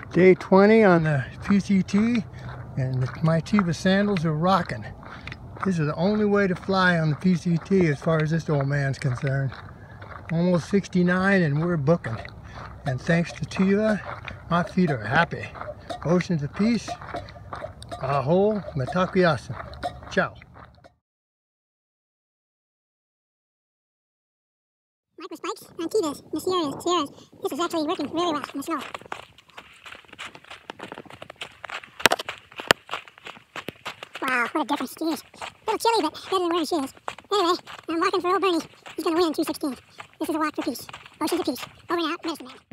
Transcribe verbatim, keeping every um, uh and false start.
Day twenty on the P C T, and my Tevas sandals are rocking. This is the only way to fly on the P C T as far as this old man's concerned. Almost sixty-nine and we're booking. And thanks to Tevas, my feet are happy. Oceans of peace. Aho, matakuyasu. Ciao. Microspikes on Tevas in the Sierras. Sierras. This is actually working really well in the snow. Wow, what a difference. Jeez. A little chilly, but better than wearing shoes. Anyway, I'm walking for old Bernie. He's going to win two sixteen. This is a walk for peace. Oceans of peace. Over and out, Medicine Man.